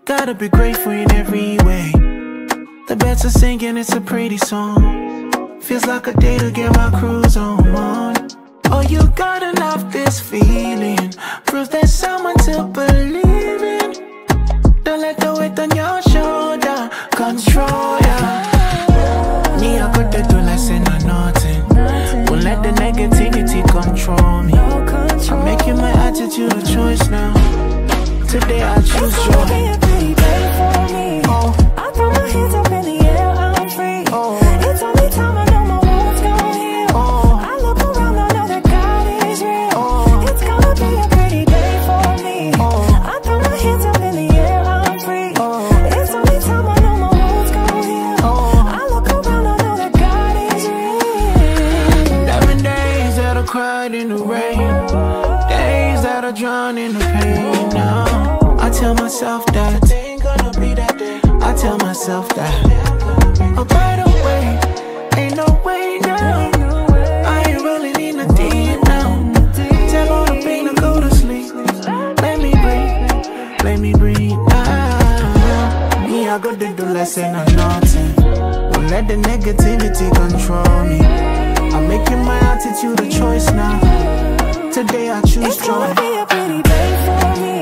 Gotta be grateful in every way. The birds are singing, it's a pretty song. Feels like a day to get my cruise on. Oh, you gotta love this feeling. Prove there's someone to believe in. Don't let the weight on your shoulder control ya. Me, I got to do less and nothing. Won't let the negativity control me. I'm making my attitude a choice now. Today I choose joy. It's gonna be a pretty day for me. I throw my hands up in the air, I'm free. It's only time, I know my wounds gon' heal. I look around, I know that God is real. It's gonna be a pretty day for me. I throw my hands up in the air, I'm free. It's only time, I know my wounds gon' heal. I look around, I know that God is real. There been days that I cried in the rain, days that I drowned in the pain. Now I tell myself that it ain't gonna be that day. I tell myself that, oh, by the way, ain't no way now. I ain't rolling in the deep now. Tell all the pain to go to sleep. Let me breathe. Me, I got to do less and nothing. Don't let the negativity control me. I'm making my attitude a choice now. Today I choose joy. It's gonna be a pretty day for me.